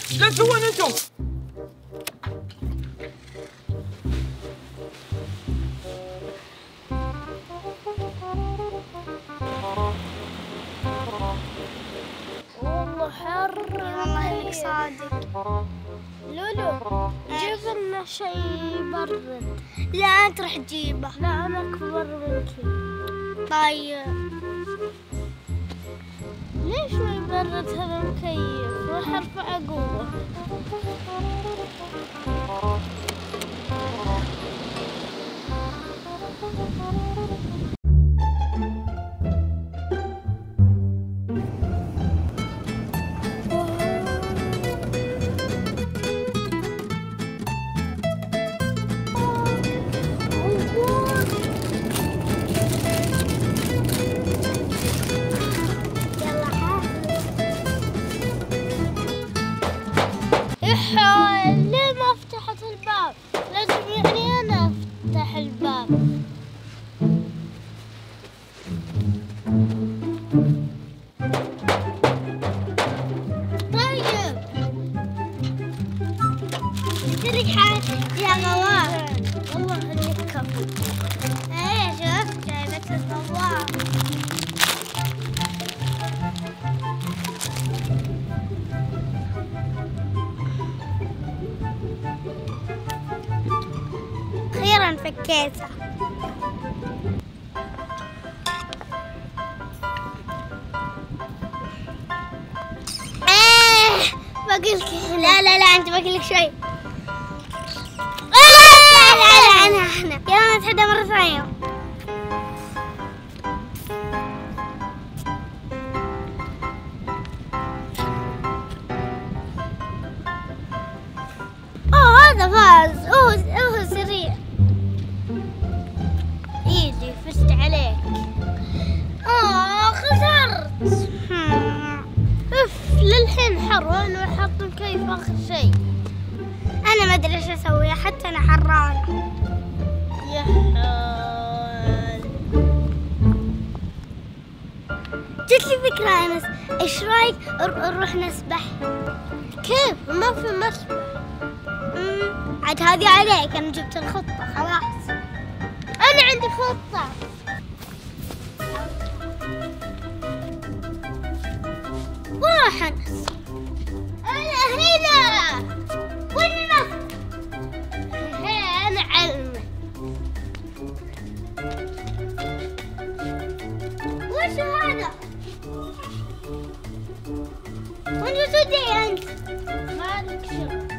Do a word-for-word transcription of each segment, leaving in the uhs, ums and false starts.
لا تسوون انتم؟ والله حر. والله انك صادق. لولو جيب لنا شيء يبرد. لا انت راح تجيبه. لا انا اكبر منك. طيب ليش ما يبرد هذا المكيف؟ راح ارفع قوة. ليه ما فتحت الباب؟ لازم يعني أنا أفتح الباب. طيب تدرك حاجة يا غوار. والله إنك كفو. ايه شفت جايبت الغوار. أخيراً فكيتها. إيه بقولك لا لا لا أنت بقولك شوي. لا لا لا أنا إحنا يلا نتحدى مرة ثانية. أوه هذا فاز. أوه أوه سريع. إيدي فزت عليك. آه خسرت. أف للحين حر وأنا حاط المكيف آخر شيء. أنا ما أدري إيش أسوي حتى أنا حرانة. يا حال. جت لي فكرة أنس، إيش رأيك نروح نسبح؟ كيف؟ ما في مسبح. أمم، عاد هذه عليك، أنا جبت الخطة خلاص. أنا عندي خطة. وراح أنس. أنا هنا. وين المسبح؟ هي أنا علمك. وش هذا؟ وين تودي أنت؟ ما لك شغل.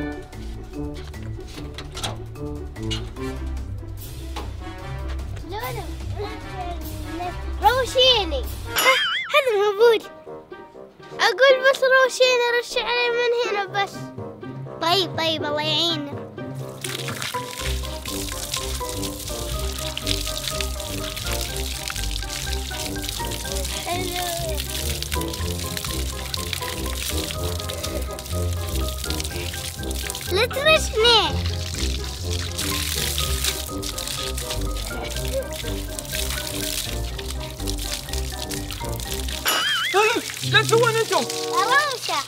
لولو روشيني. هذا موجود. أقول بس روشيني رش علي من هنا بس. طيب طيب الله يعيننا. حلو. لا ترشني. لا تسوون انتم؟ روشة.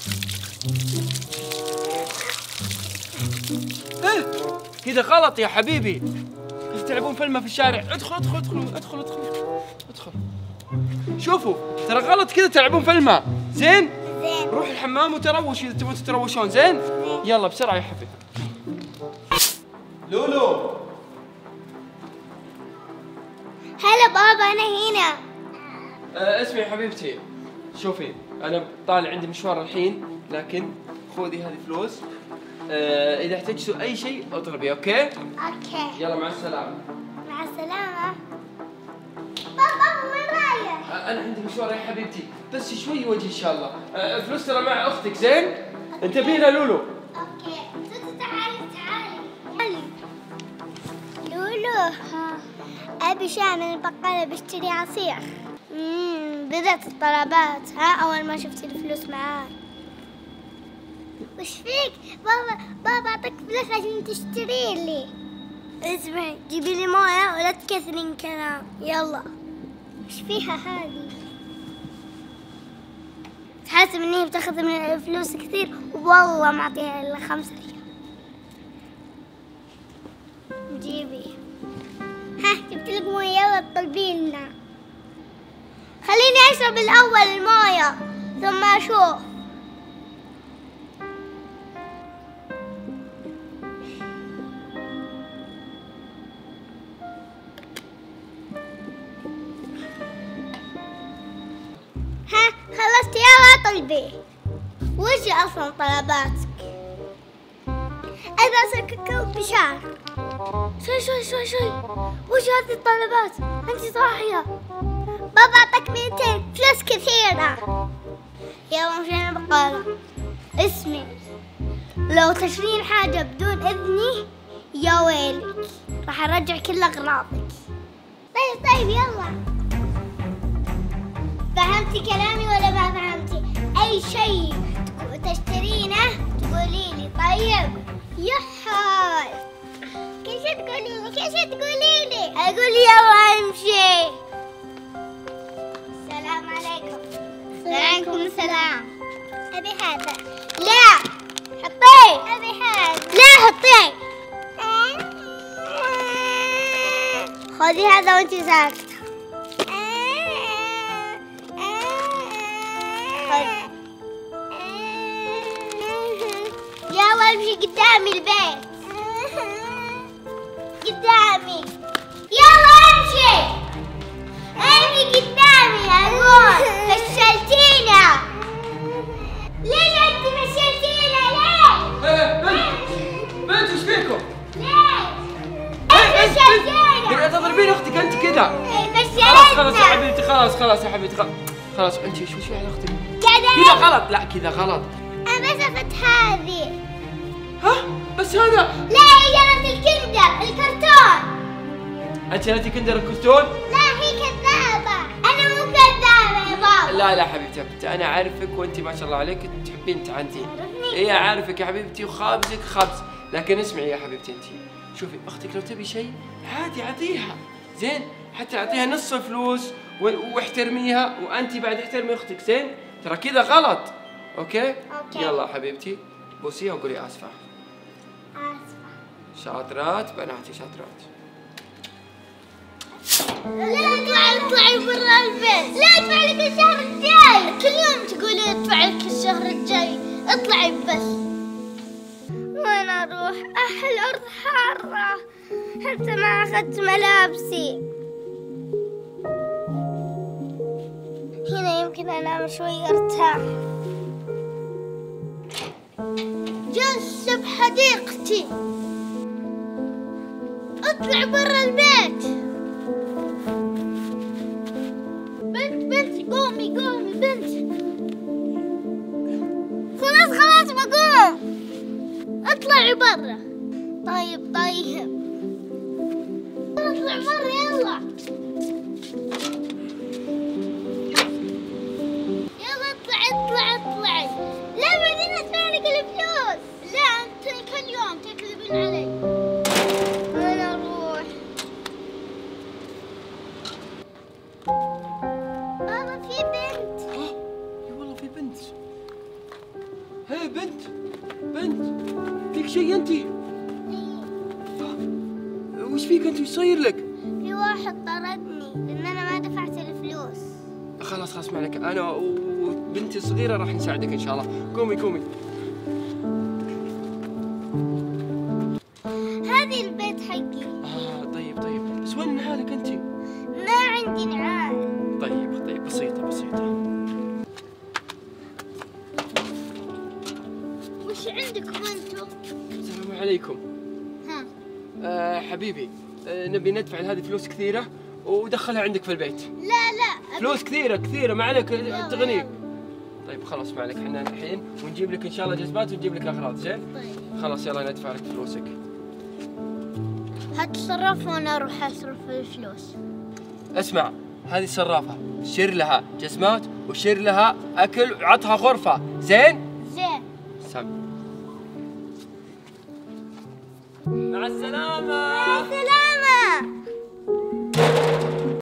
ايه كذا غلط يا حبيبي. كيف تلعبون فيلم في الشارع؟ ادخل ادخل ادخل ادخل ادخل ادخل. شوفوا ترى غلط كذا تلعبون فيلم. زين؟ زين. روح الحمام وتروش اذا تبون تتروشون. زين؟ يلا بسرعة يا حبيبي. لولو. هلا بابا أنا هنا. آه اسمعي حبيبتي، شوفي أنا طالع عندي مشوار الحين، لكن خذي هذه فلوس. آه إذا احتجتوا أي شيء اطلبي. أوكي؟ أوكي. يلا مع السلامة. مع السلامة. بابا وين رايح؟ آه أنا عندي مشوار يا حبيبتي، بس شوي وجه إن شاء الله. آه فلوس ترى مع أختك. زين؟ انتبهي لها لولو. أوكي. ستة تعالي تعالي. لولو. ها. أبي شاي من البقالة بشتري عصير. امم بدأت الطلبات. ها أول ما شفت الفلوس معاي. وش فيك؟ بابا بابا أعطيك فلوس عشان تشتري لي. اسمعي جيبي لي موية ولا تكثرين كلام. يلا. وش فيها هذه؟ حاسب اني بتاخذ من الفلوس كثير والله ما اعطيها الا خمسة ريال. جيبي. ها جبت لك مويه يلا طلبي لنا. خليني اشرب الاول المويه ثم اشوف. ها خلصت يلا طلبي. وش اصلا طلباتك؟ ابى كاكاو بشعر. شوي شوي شوي شوي، وش هذه الطلبات؟ انت صاحية. بابا اعطاك مئتين فلوس كثيرة. يلا مشينا بقالة. اسمي، لو تشرين حاجة بدون اذني يا ويلك راح ارجع كل اغراضك. طيب طيب يلا. فهمتي كلامي ولا ما فهمتي؟ اي شيء تشترينه تقولي لي. طيب يا حال كل شيء تقولي لي، كل شيء تقولي لي. اقول يلا امشي. السلام عليكم. وعليكم السلام. ابي هذا. لا حطيه. ابي هذا. لا حطيه. خذي هذا وانت ساكتة. يلا امشي قدامي البيت. قدامي يلا امشي. امشي قدامي اقول. فشلتينا. ليش انت فشلتينا ليه؟ بنت بنت وش فيكم؟ ليش؟ فشلتينا. قاعدة تضربين اختك انت كذا. فشلتنا. خلاص خلاص يا حبيبتي خلاص خلاص يا حبيبتي خلاص خلاص انت شو شو على اختك؟ كذا غلط. لا كذا غلط. انا مسافة هذه. ها بس هذا. لا هي جرت الكندر الكرتون. انت جرتي كندر الكرتون؟ لا هي كذابة. انا مو كذابة يا بابا. لا لا حبيبتي انا عارفك وانت ما شاء الله عليك تحبين تعنتين. اي عارفك يا حبيبتي وخابزك خبز. لكن اسمعي يا حبيبتي انت شوفي اختك لو تبي شيء عادي اعطيها زين، حتى اعطيها نص الفلوس واحترميها وانت بعد احترمي اختك زين. ترى كذا غلط. اوكي؟ اوكي. يلا حبيبتي بوسيها وقولي اسفه. اسفة. شاطرات بناتي شاطرات. لا اطلعي اطلعي برا البيت. لا ادفع لك الشهر الجاي. كل يوم تقولي ادفع لك الشهر الجاي. اطلعي بس. وين اروح؟ اح الارض حارة حتى ما اخذت ملابسي. هنا يمكن انام شوي ارتاح. جالسة بحديقتي. اطلع برا البيت. بنت بنت قومي قومي بنت. خلاص خلاص بقوم. اطلعي برا. طيب طيب اطلع برا يلا. يلا اطلعي اطلعي اطلعي. لا بعدين ادفع لك الفلوس. لا انت كل يوم تكذبين علي. وين اروح؟ بابا في بنت. اي والله في بنت. هي بنت بنت فيك شيء انت؟ وش فيك انت؟ وش صاير لك؟ في واحد طردني لان انا ما دفعت الفلوس. خلاص خلاص ما عليك، انا وبنتي الصغيره راح نساعدك ان شاء الله. قومي قومي. هذه البيت حقي. آه طيب طيب بس وين نعالك انت؟ ما عندي نعال. طيب طيب بسيطه بسيطه. وش عندكم انتم؟ السلام عليكم. ها آه حبيبي آه نبي ندفع هذه فلوس كثيره ودخلها عندك في البيت. لا لا فلوس كثيره كثيره ما عليك تغنيك. طيب خلاص ما عليك، احنا الحين ونجيب لك ان شاء الله جزمات ونجيب لك اغراض زين؟ طيب خلاص يلا ندفع لك فلوسك. هتصرف وانا اروح اصرف الفلوس. اسمع هذه الصرافه شر لها جزمات وشر لها اكل وعطها غرفه زين؟ زين. سم. مع السلامه. مع السلامة.